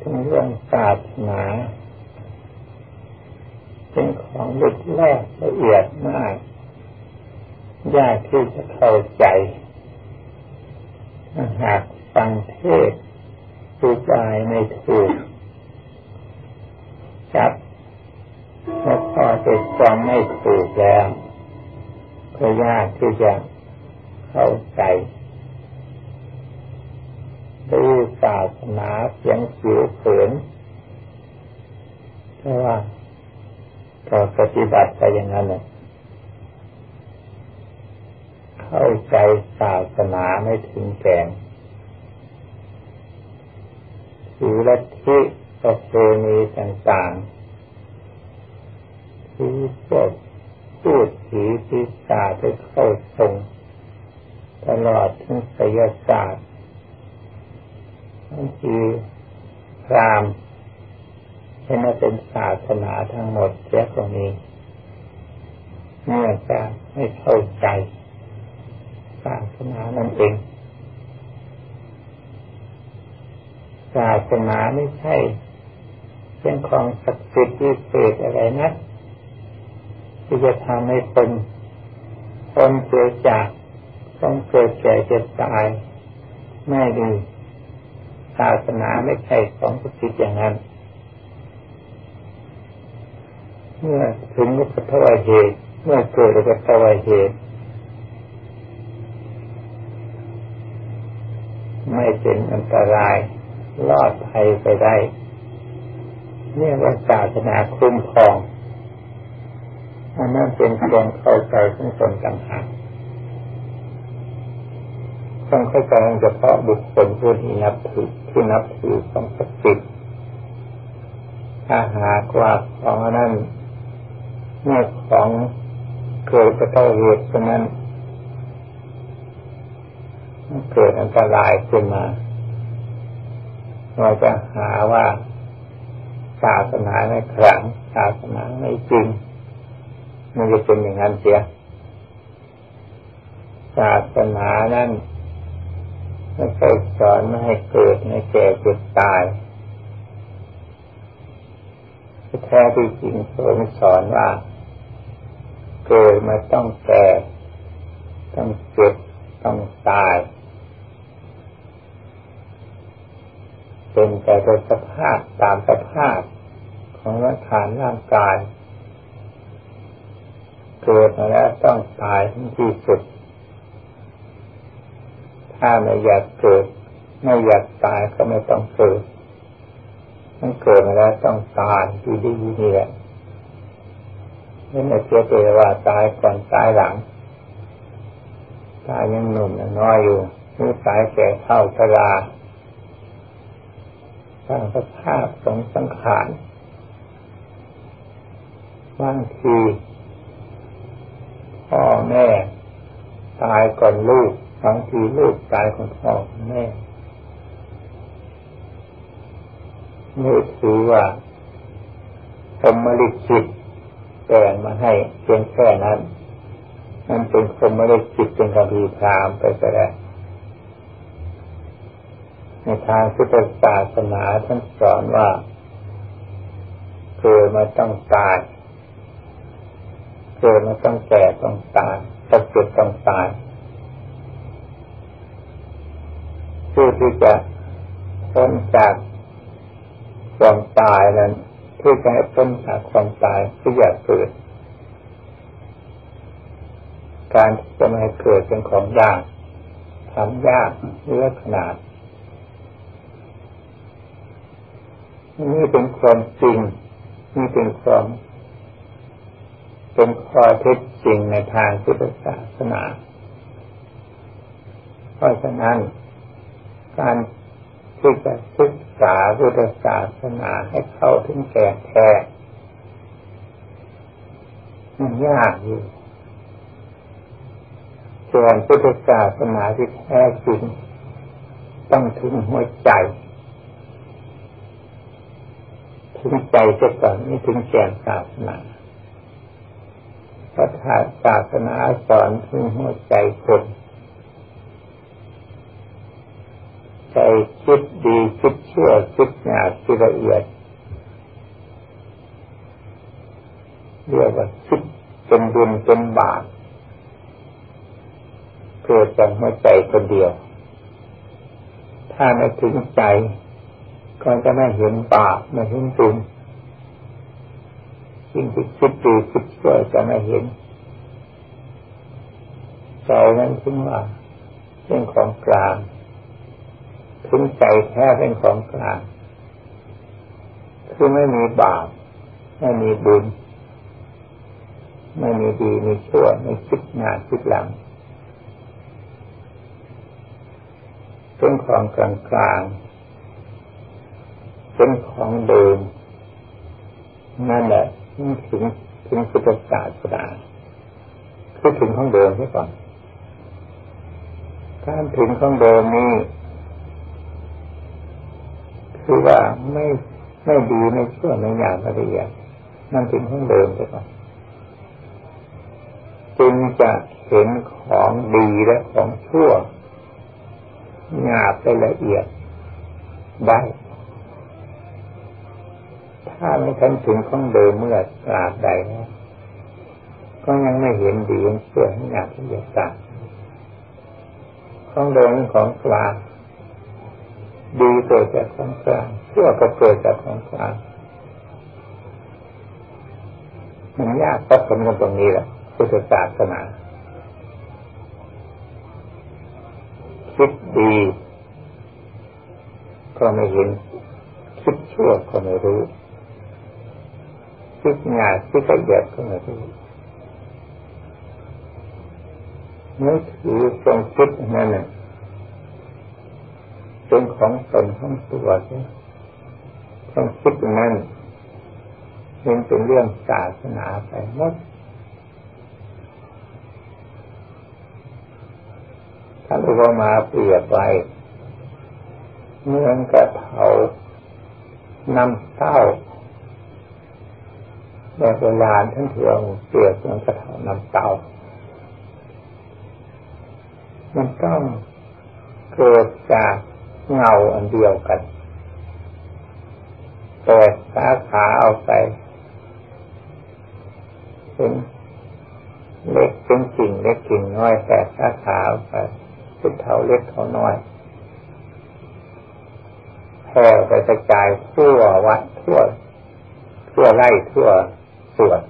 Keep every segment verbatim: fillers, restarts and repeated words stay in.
ถึงเรื่องศาสนาเป็นของลึกแรกละเอียดมากยากที่จะเข้าใจหากฟังเทศน์อธิบายไม่ถูกจับและพอจะจำไม่ถูกแล้วก็ยากที่จะเข้าใจดูศาสนาเพียงผิวเผินเพราะว่าก็ปฏิบัติไปอย่างนั้นเลยเข้าใจศาสนาไม่ถึงแก่นถือลัทธิประเพณีต่างๆที่พวกพูดผีปีศาจได้เข้าทรงตลอดถึงไสยศาสตร์บางทีพราหมณ์เห็นว่าเป็นศาสนาทั้งหมดเสียก็มีเนื่องจากไม่เข้าใจศาสนานั่นเองศาสนาไม่ใช่เป็นของศักดิ์สิทธิ์พิเศษอะไรนะที่จะทำให้คนคนเกิดจากต้องเกิดแก่เจ็บตายไม่ดีศาสนาไม่ใช่ของศักดิ์สิทธิ์อย่างนั้นเมื่อถึงอุปทวเหตุเมื่อเกิดอุปทวเหตุไม่เป็นอันตรายรอดภัยไปได้เนี่ยว่าศาสนาคุ้มครองอันนั้นเป็นความเข้าใจของคนต่างหากต้องเข้าใจเฉพาะบุคคลผู้ที่นับถือที่นับถือของศักดิ์สิทธิ์ถ้าหากว่าของนั้นเมื่อของเกิดอุบัติเหตุฉะนั้นเกิดอันตรายขึ้นมาเราจะหาว่าศาสนาไม่ขลังศาสนาไม่จริงมันจะเป็นอย่างนั้นเสียศาสนานั้นไม่เคยสอนไม่ให้เกิดไม่แก่เจ็บตายแท้ที่จริงทรงสอนว่าเกิดมาต้องแก่ต้องเจ็บต้องตายเป็นแต่โดยสภาพตามสภาพของร่างกายร่างกายเกิดมาแล้วต้องตายทั้งที่สุดถ้าไม่อยากเกิดไม่อยากตายก็ไม่ต้องเกิดมันเกิดมาแล้วต้องตายที่ดีนี่แหละไม่ได้เสียเปว่าตายก่อนตายหลังตายยังหนุ่มยังน้อยอยู่หรือตายแก่เฒ่าชราสร้างสภาพของสังขารบางทีพ่อแม่ตายก่อนลูกบางทีลูกตายก่อนพ่อแม่นี่ถือว่าพรหมลิขิตแต่งมาให้เพียงแค่นั้นนั่นเป็นพรหมลิขิตเป็นคำพีพราหมณ์ไปก็ได้ในทางพุทธศาสนาท่านสอนว่าเกิดมาต้องตายเกิดมาต้องแก่ต้องตายต้องเจ็บต้องตายเพื่อที่จะพ้นจากความตายนั้นเพื่อจะให้พ้นจากความตายที่อยากเกิดการจะไม่ให้เกิดเป็นของยากทำยากเลือกขนาดนี่เป็นความจริงนี่เป็นความเป็นข้อเท็จจริงในทางพุทธศาสนาเพราะฉะนั้นการที่จะศึกษาพุทธศาสนาให้เข้าถึงแก่แท้มันยากอยู่ส่วนพุทธศาสนาที่แท้จริงต้องถึงหัวใจถึงใจเสียก่อนไม่ถึงแก่นศาสนาพระศาสนาสอนถึงหัวใจคน จใจคิดดีคิดชั่วคิดหยาบคิดละเอียดเรียกว่าคิดเป็นบุญเป็นบาปเกิดจากหัวใจคนเดียวถ้าไม่ถึงใจก็จะไม่เห็นบาปไม่เห็นบุญสิ่งที่คิดดีคิดชั่วจะไม่เห็นใจนั้นถึงว่าเป็นของกลางถึงใจแท้เป็นของกลางคือไม่มีบาปไม่มีบุญไม่มีดีมีชั่วไม่คิดหน้าคิดหลังเป็นของกลางกลางเป็นของเดิมนั่นแหละถึงถึงพุทธศาสนาคือถึงของเดิมใช่ป่ะการถึงของเดิมนี้คือว่าไม่ไม่ดีไม่ชั่วไม่หยาบไม่ละเอียดนั่นถึงของเดิมใช่ป่ะจึงจะเห็นของดีและของชั่วหยาบและละเอียดได้ถ้าไม่ทันถึงของเดิมเมื่อตราบใดก็ยังไม่เห็นดีชั่วหยาบละเอียดต่างของเดิมเป็นของกลางดีเกิดจากของกลางชั่วก็เกิดจากของกลางมันยากก็คนกันตรงนี้แหละพุทธศาสนาคิดดีก็ไม่เห็นคิดชั่วก็ไม่รู้คิดหยาบคิดละเอียดก็ไม่รู้เมื่อถือทรงคิดนั่นน่ะเป็นของตนของตัวความคิดนั้นเป็นเป็นเรื่องศาสนาไปหมดถ้าเรามาเปรียบไว้เหมือนกับเผาน้ำเต้าในโบราณท่านเถื่อนเปรียบเหมือนกับเผาน้ำเต้ามันต้องเกิดจากเงาอันเดียวกันแต่สาขาเอาไปเป็นเล็กเป็นกิ่งเล็กกิ่งน้อยแต่สาขาเอาไปเป็นเท่าเล็กเท่าน้อยแผ่ไปกระจายทั่ววัดทั่วทั่วไร่ทั่วส่วน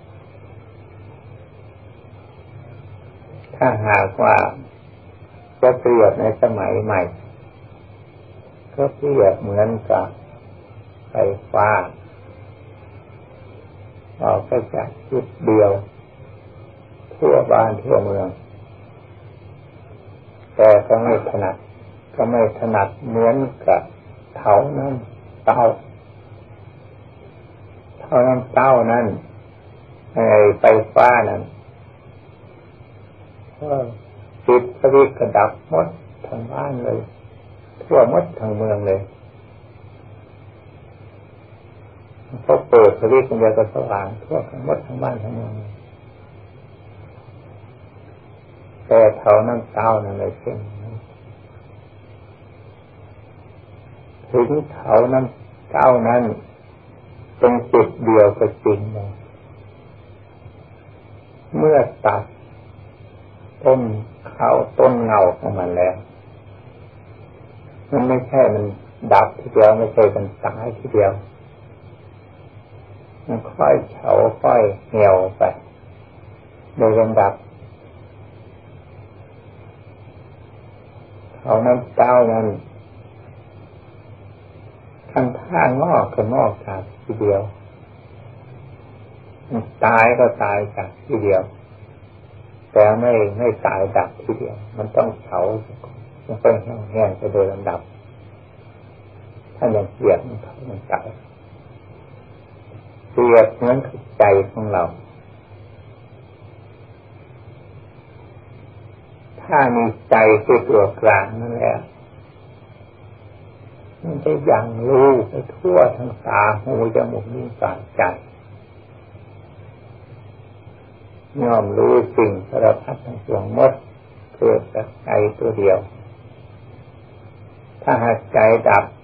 ถ้าหากว่าจะเปรียบในสมัยใหม่ก็เปรียบเหมือนกับไฟฟ้าออกไปจากจุดเดียวทั่วบ้านทั่วเมืองแต่ก็ไม่ถนัดก็ไม่ถนัดเหมือนกับเท่านั้นเต้าเท่านั้นเต้านั้นไอ้ไฟฟ้านั้นก็ติดสวิตช์กระดับหมดทั้งบ้านเลยทั่วหมดทั้งเมืองเลยพอเปิดสวิตช์มันจะสว่างทั่วทั้งหมดทั้งบ้านทั้งเมืองแต่เท่านั้นเต้านั้นเลยเช่นถึงเท่านั้นเต้านั้นเป็นจุดเดียวก็จริงเลยเมื่อตัดต้นเขาต้นเงาของมันแล้วมันไม่ใช่มันดับทีเดียวไม่ใช่มันตายทีเดียวมันค่อยเฉาค่อยเหี่ยวไปโดยลำดับเขาน้ำเต้านั้นทั้งท่างอกก็งอกจากทีเดียวมันตายก็ตายจากทีเดียวแต่ไม่ไม่ตายดับทีเดียวมันต้องเผามันต้องแห้งไปโดยลำดับถ้าอย่างเสียบมันเขามันตายเสียบเหมือนใจของเราถ้ามีใจคือตัวกลางนั่นแหละมันจะยังรู้ไปทั่วทั้งตาหูจมูกนิ้วกายใจย่อมรู้สิ่งสารพัดทั้งปวงหมดเกิดจากใจตัวเดียวถ้าหากใจดับ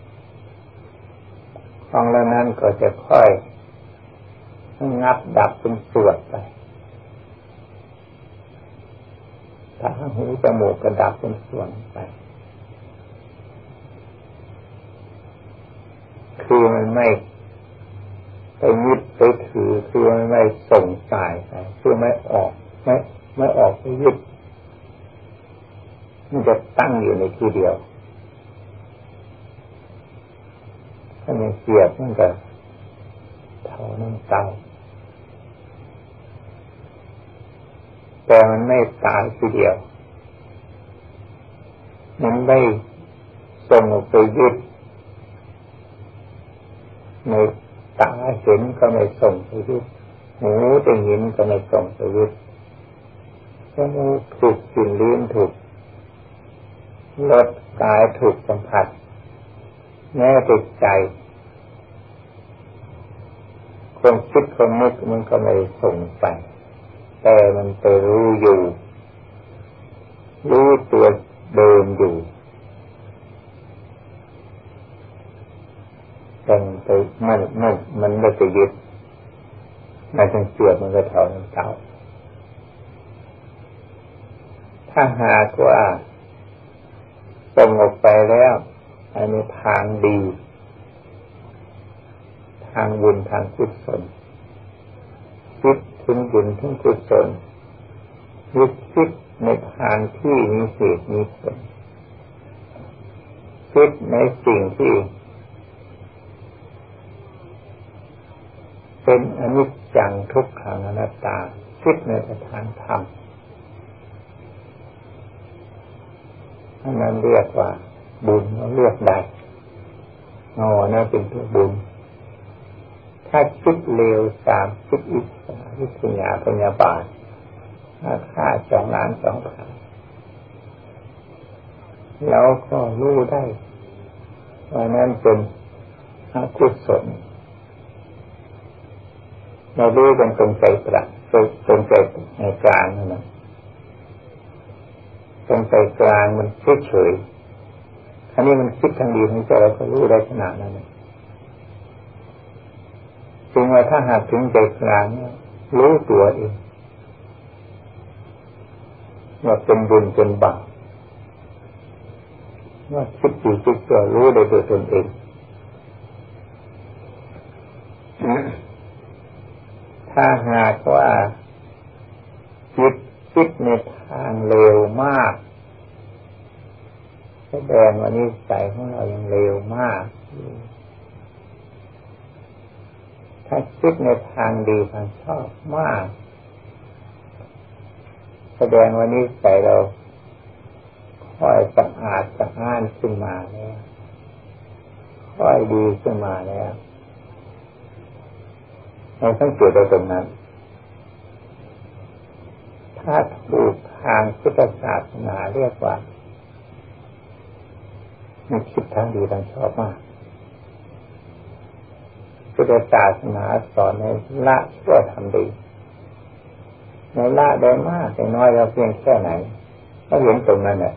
ของแล้วนั้นก็จะค่อยงับดับเป็นส่วนไปถ้าหูจมูกก็ดับเป็นส่วนไปคือมันไม่ไปยึดไปถือคือมันไม่ส่งสายไปคือไม่ออกไม่ไม่ออกไปยึดมันจะตั้งอยู่ในที่เดียวถ้ามันเสียบมันก็เท่าน้ำเตาแต่มันไม่ตายทีเดียวมันไม่ส่งออกไปยึดในตาเห็นก็ไม่ส่งไปยึดหูได้ยินก็ไม่ส่งไปยึดจมูกถูกกลิ่นลิ้นถูกรสกายถูกสัมผัสแม้แต่ใจความคิดความนึกมันก็ไม่ส่งไปแต่มันไปรู้อยู่รู้ตัวเดิมอยู่แต่มันไปมันมันมันไม่ไปยึดมันจึงเสียบมันก็เท่านั้นเท่าถ้าหากว่าส่งออกไปแล้วอันนี้ทางดีทางบุญทางกุศลคิดถึงบุญถึงกุศลยึดคิดในทางที่มีเหตุมีผลคิดในสิ่งที่เป็นอนิจจังทุกขังอนัตตาคิดในทางธรรมอันนั้นเรียกว่าบุญเราเลือกได้อ๋อนั่นเป็นตัวบุญถ้าคิดเลวสามคิดอิจฉาวิทยาพยาบาทถ้าฆ่าสองล้านสองพันแล้วก็รู้ได้ว่านั่นเป็นอกุศลเรารู้กันตรงใจกลางตรงใจในกลางนั่นนะตรงใจกลางมันเฉยๆอันนี้มันคิดทางดีทางใจเราก็รู้ได้ขนาดนั้นนะจึงว่าถ้าหากถึงใจกลางรู้ตัวเองว่าเป็นบุญเป็นบาปว่าคิดดีคิดชั่วรู้ได้โดยตนเองถ้าหากว่าคิดคิดในทางเลวมากแสดงว่านิสัยของเรายังเลวมากถ้าคิดในทางดีทางชอบมากแสดงว่านิสัยเราค่อยสะอาดสะอ้านขึ้นมาแล้วค่อยดีขึ้นมาแล้วเราต้องเกิดตรงนั้นถ้าถูกทางพุทธศาสนาเรียกว่ามันคิดทางดีทางชอบมากพุทธศาสนาสอนในละชั่วทำดีในละได้มากได้น้อยเราเพียงแค่ไหนก็เห็นตรงนั้นแหละ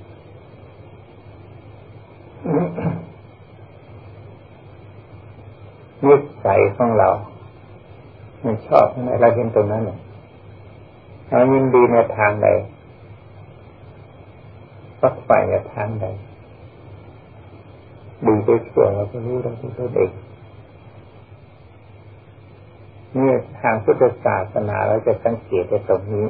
นิสัยของเรามันชอบอะไรเราเห็นตรงนั้นเนี่ยเรายินดีในทางใดฝักใฝ่ในทางใดดีไปชั่วเราก็รู้ได้ด้วยตัวเองนี่ทางพุทธศาสนาเราจะสังเกตในตรงนี้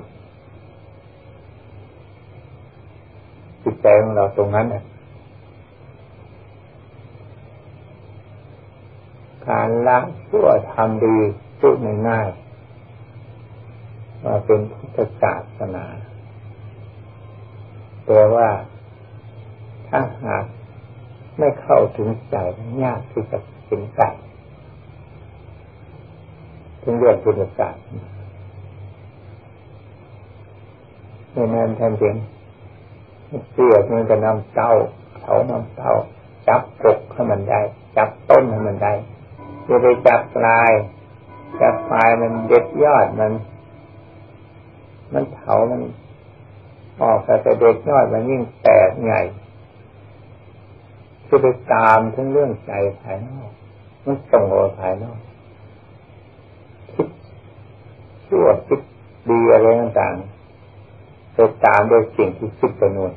จิตใจของเราตรงนั้นน่ะการละชั่วทำดีพูดง่ายๆว่าเป็นพุทธศาสนาแต่ว่าถ้าหากไม่เข้าถึงใจยากที่จะเป็นใจถึงเรื่องพุทธศาสนาในนั้นท่านจึงเสียบมันจะนำเต้าเขานำเต้าจับกกให้มันได้จับต้นให้มันได้จะไปจับปลายจับปลายมันเด็ดยอดมันมันเถามันออกแต่เด็ดยอดมันยิ่งแตกใหญ่จะไปตามทั้งเรื่องใจภายนอกมันส่งออกภายนอกคิดชั่วคิดดีอะไรต่างๆไปตามโดยสิ่งที่คิดไปนู่น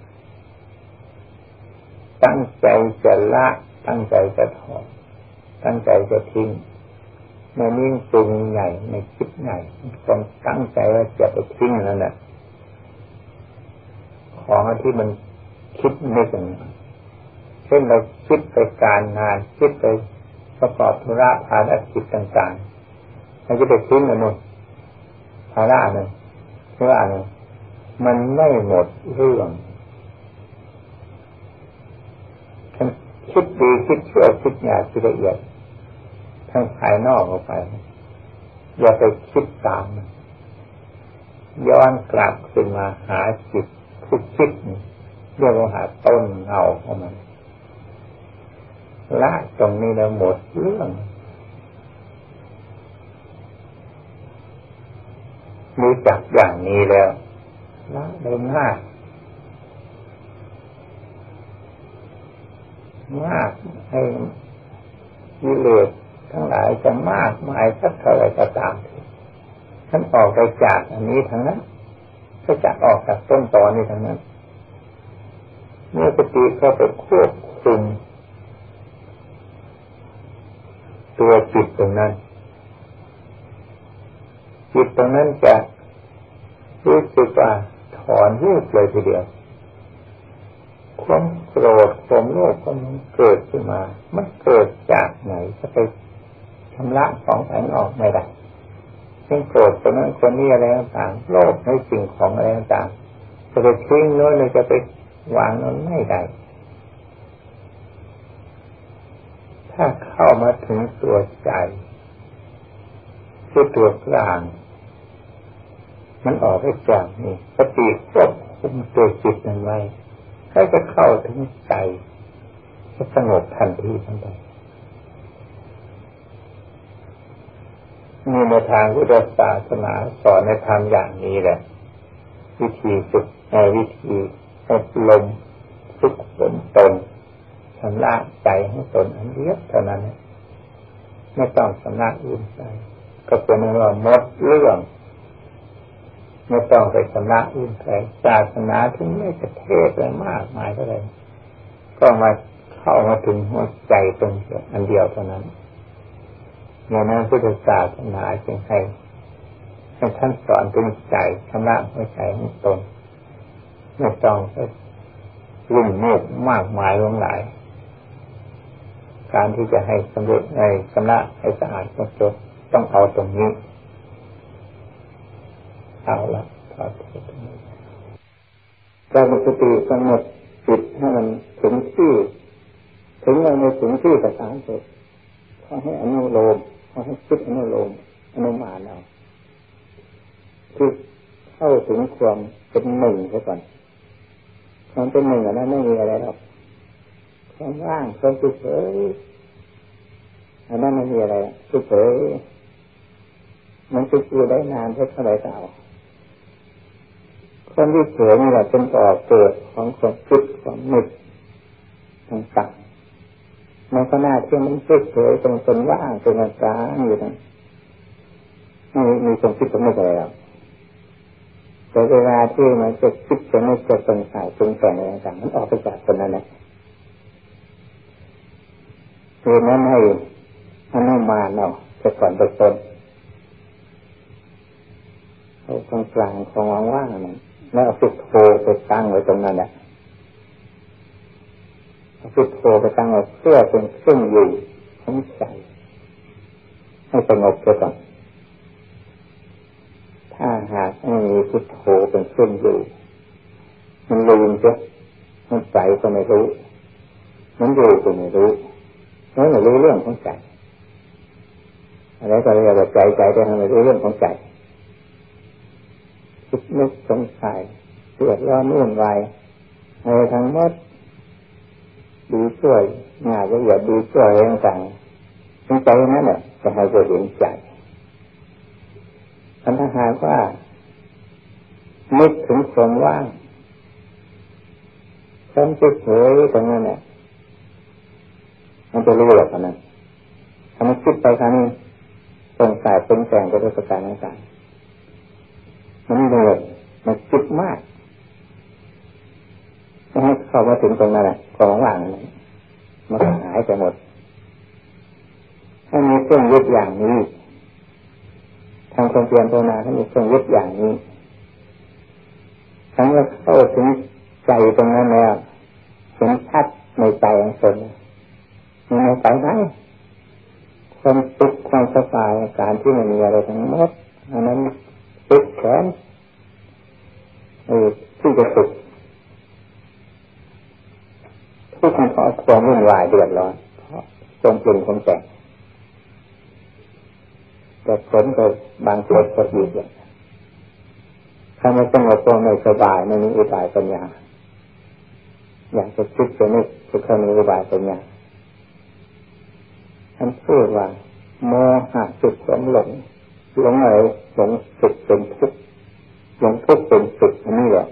ตั้งใจจะละตั้งใจจะถอนตั้งใจจะทิ้งไม่นิ่งปรุงใหญ่ไม่คิดใหญ่ต้องตั้งใจว่าจะไปทิ้งนั่นแหละของที่มันคิดไม่ถึงเช่นเราคิดไปการงานคิดไปประกอบธุระภารกิจต่างๆเราจะไปทิ้งอันนู้นภาระนึงธุระนึงมันไม่หมดเรื่องคิดดีคิดชั่วคิดหยาบคิดละเอียดทั้งภายนอกออกไปอย่าไปคิดตามย้อนกลับขึ้นมาหาจิตผู้คิดเรียกว่าหาต้นเงาของมันละตรงนี้แล้วหมดเรื่องรู้จักอย่างนี้แล้วละได้ง่ายมากให้กิเลสทั้งหลายจะมากมายสักเท่าไรก็ตามท่านออกไปจากอันนี้ทั้งนั้นก็จะออกจากต้นตอนี้ทั้งนั้นเมื่อสติเข้าไปควบคุมตัวจิตตรงนั้นจิตตรงนั้นจะรู้สึกว่าถอนรูปเลยทีเดียวความโกรธความโลภความเกิดขึ้นมามันเกิดจากไหนจะไปชำระของภายนอกไม่ได้เช่นโกรธคนนั้นคนนี้อะไรต่างๆโลภในสิ่งของอะไรต่างๆจะไปทิ้งโน้นเลยจะไปวางโน้นไม่ได้ถ้าเข้ามาถึงตัวใจคือตัวกลางมันออกไปจากนี่สติควบคุมตัวจิตนั้นไว้ให้จะเข้าถึงใจจะสงบทันทีทันใดมีในทางพุทธศาสนาสอนในธรรมอย่างนี้แหละวิธีฝึกในวิธีอบรมฝึกฝนตนชำระใจให้ตนอันเดียวเท่านั้นไม่ต้องชำระอื่นใจก็เป็นว่าหมดเรื่องไม่ต้องไปชำระอื่นใดศาสนาถึงไม่จะเทศอะไรมากมายเท่าไรก็มาเข้ามาถึงหัวใจตรงอันเดียวเท่านั้นอย่างนั้นพุทธศาสนาจึงให้ให้ท่านสอนถึงใจชำระหัวใจของตนไม่ต้องไปวุ่นวุ่นมากมายหลงหลายการที่จะให้สำเร็จในชำระให้สะอาดหมดจดต้องเอาตรงนี้เอาละพอเทศนี้การมีสติกำหนดจิตให้มันถึงที่ถึงเราในถึงที่ประสานสุดเขาให้อนุโลมเขาให้คิดอนุโลมอนุมานเอาคือเข้าถึงความเป็นหนึ่งซะก่อนความเป็นหนึ่งอันนั้นไม่มีอะไรหรอกความว่างความเฉยอันนั้นไม่มีอะไรเฉยมันจะอยู่ได้นานเท่าไหร่ก็เอาความที่เฉยนี่แหละเป็นต่อเกิดของความคิดความนึกต่างๆในขณะที่มันเฉยๆตรงตนว่างตรงกลางอยู่นั้นไม่มีความคิดความนึกอะไรหรอกแต่เวลาที่มันจะคิดจะนึกจะสงสัยตรงแต่งอะไรต่างๆมันออกไปจากตรงนั้นแหละคือนั้นให้อนุมานเอาจะก่อนเบื้องต้นเอาตรงกลางของว่างๆนั้นแล้วเอาพุทโธไปตั้งไว้ตรงนั้นแหละเอาพุทโธไปตั้งไว้เพื่อเป็นเครื่องอยู่ของใจให้สงบก่อนถ้าหากไม่มีพุทโธเป็นเครื่องอยู่มันลืมจ้ะมันใจก็ไม่รู้มันอยู่ก็ไม่รู้มันไม่รู้เรื่องของใจอะไรก็เรียกว่าใจใจแต่ไม่รู้เรื่องของใจคิดนึกสงสัยเกิดร้อนวุ่นวายอะไรทั้งหมดดีช่วยงานละเอียดดีช่วยอะไรต่างๆทั้งใจนั้นแหละจะให้เราเห็นใจอันถ้าหากว่านึกถึงความว่างความเฉยๆตรงนั้นแหละมันจะรู้หรอกนะถ้ามันคิดไปครั้งนี้สงสัยเป็นแต่งไปด้วยประการต่างๆมันเหนื่อยมันคิดมากให้เข้ามาถึงตรงนั้นแหละของว่างนั้นมันหายไปหมดถ้ามีเครื่องยึดอย่างนี้ทางความเพียรภาวนาถ้ามีเครื่องยึดอย่างนี้ทั้งเราเข้าถึงใจตรงนั้นแล้วเห็นชัดในใจของตนมันไม่ไปไหนความสุขความสบายการที่ไม่มีอะไรทั้งหมดอันนั้นสุขแขนเออที่จะสุขทุกข์เพราะความวุ่นวายเดือดร้อนเพราะจงปรุงความแต่งแต่ผลก็บางตัวก็อีกอย่างถ้าไม่สงบตัวไม่สบายไม่มีอุบายปัญญาอยากจะคิดจะนึกจะเข้าในอุบายปัญญาท่านพูดว่าโมหะจุดหลงหลงหลงอะไรหลงสุขเป็นทุกข์หลงทุกข์เป็นสุขนี่แหละ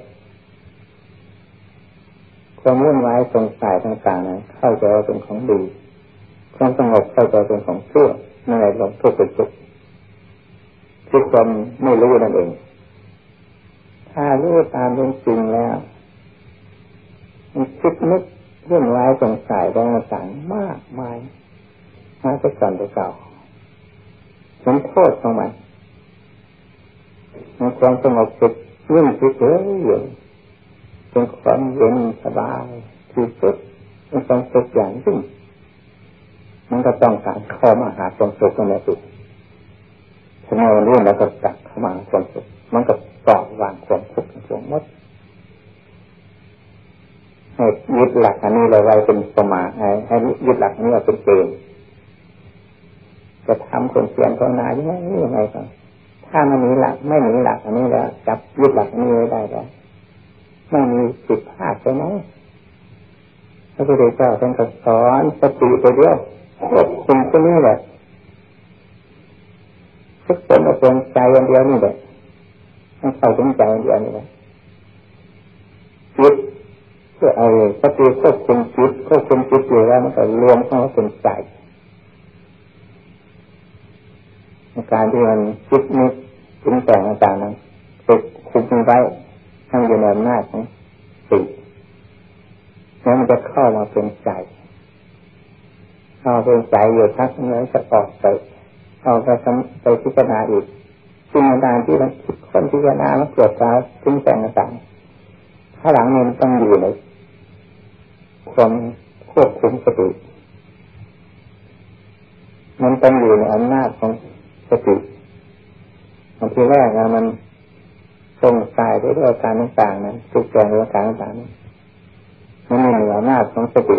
ความวุ่นวายสงสัยต่างๆนั้นเข้าใจว่าเป็นของดีความสงบเข้าใจเป็นของชั่วนั่นแหละหลงทุกข์เป็นสุขคือความไม่รู้นั่นเองถ้ารู้ตามเป็นจริงแล้วมันคิดนึกวุ่นวายสงสัยต่างๆมากมายมาจะก่อนจะเก่าเห็นโทษของมันมันความสงบสุขยิ่งที่เฉยอยู่เป็นความเย็นสบายที่สุดเป็นความสุขอย่างยิ่งมันก็ต้องการเข้ามาหาความสุขนั่นแหละสิถ้าเราเรื่องแล้วก็กลับเข้ามาความสุขมันก็ปล่อยวางความทุกข์ทั้งหมดให้ยึดหลักอันนี้เลยไว้เป็นประมาณให้ยึดหลักนี้ไว้เป็นเกณฑ์จะทำคนเพียรภาวนายังไงยังไงก็ถ้ามันมีหลักไม่มีหลักอันนี้แล้วจับยึดหลักอันนี้ไว้ได้แล้วไม่มีผิดพลาดใช่ไหมพระพุทธเจ้าท่านก็สอนสติไปเดียวควบคุมตัวนี้แหละทุกคนเอาเป็นใจอันเดียวนี่แหละต้องเข้าถึงใจอันเดียวนี่แหละจิตเพื่อเอาสติควบคุมจิตควบคุมจิตอยู่แล้วมันก็รวมเข้าเป็นใจการที่มันคิดนึกปรุงแต่งต่างๆนั้นถูกคุมไว้ทั้งอยู่ในอำนาจของจิตแล้วมันจะเข้ามาเป็นใจเข้าเป็นใจอยู่ทักนั้นจะออกไปเอาไปไปพิจารณาอีกสิ่งต่างๆที่เราคิดคนพิจารณาแล้วเกิดการปรุงแต่งต่างๆข้างหลังมันต้องอยู่ในความควบคุมสติมันต้องอยู่ในอำนาจของสติบางทีแรกนะมันทรงสายด้วยอาการต่างๆนั้นทุกอย่างด้วยอาการต่างๆนั้นมันมีอำนาจของสติ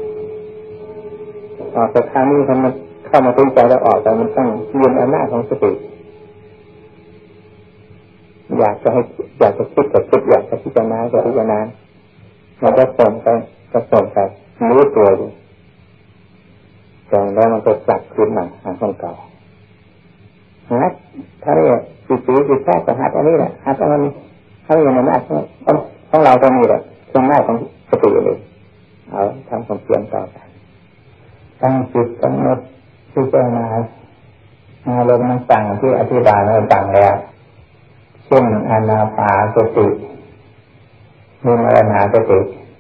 ออกจากครั้งนี้มันเข้ามาถึงใจแล้วออกแต่มันต้องยืนอำนาจของสติอยากจะให้อยากจะคิดกับคิดอยากจะพิจารณาก็พิจารณามันก็ส่งไปก็ส่งไปรู้ตัวดูแต่แล้วมันก็กลับคืนมาหาของเก่าฮัดถ้าเรียกจิตจิตจิตแท้ก็ฮัดอันนี้แหละฮัดอันนี้ถ้าเรียกในหน้าของของเราตรงนี้แหละตรงหน้าของสติเลยเอาทำความเพียรต่อไปตั้งจิตกำหนดพิจารณาอารมณ์ต่างๆที่อธิบายมาต่างแล้วเช่นอานาปานสติมีมรณสติ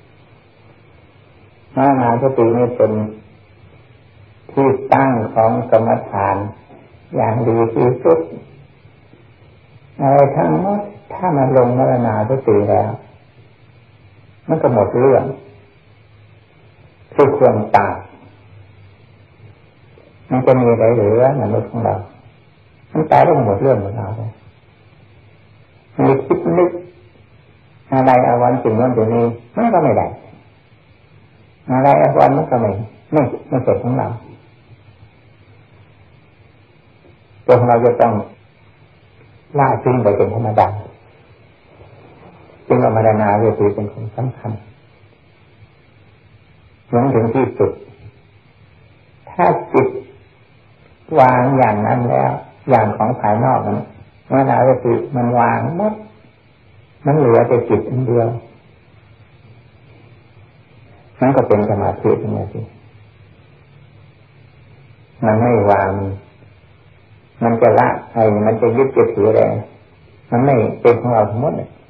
มรณสตินี่เป็นที่ตั้งของกรรมฐานอย่างดีที่สุดอะไรทั้งหมดถ้ามันลงมรณสติแล้วมันก็หมดเรื่องคือความตายมันจะมีอะไรเหลือในมนุษย์ของเรามันตายแล้วหมดเรื่องของเราเลยมีคิดนึกอะไรเอาวันสิ่งนั้นสิ่งนี้มันก็ไม่ได้อะไรเอาวันมันก็ไม่ไม่ไม่เสร็จของเราตัวของเราจะต้องละทิ้งไปเป็นธรรมดาจึงเอามาดานาเวทีเป็นของสำคัญยังถึงที่สุดถ้าจิตวางอย่างนั้นแล้วอย่างของภายนอกนั้นเมื่อนาเวทีมันวางหมดมันเหลือแต่จิตอันเดียวนั่นก็เป็นสมาธิทั้งนั้นสิมันไม่วางมันจะละไอ้มันจะยึดจะถืออะไรมันไม่เป็นของเราทั้งหมด